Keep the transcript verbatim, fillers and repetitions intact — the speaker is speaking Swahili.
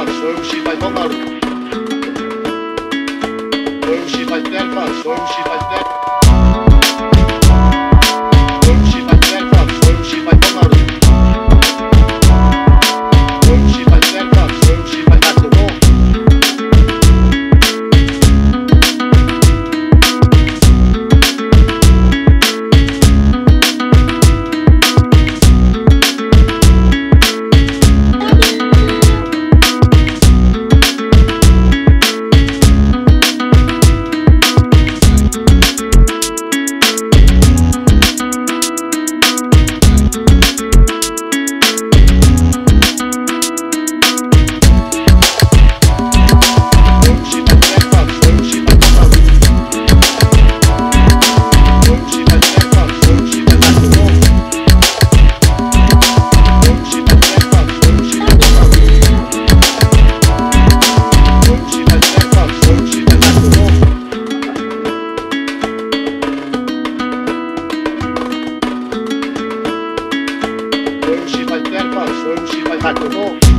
sonho se vai tomar. Sonho se vai terra, sonho se vai terra. Sonho se vai terra, sonho se vai tomar. Sonho se vai terra, sonho se vai matar. Sonho se vai terra, sonho se vai matar.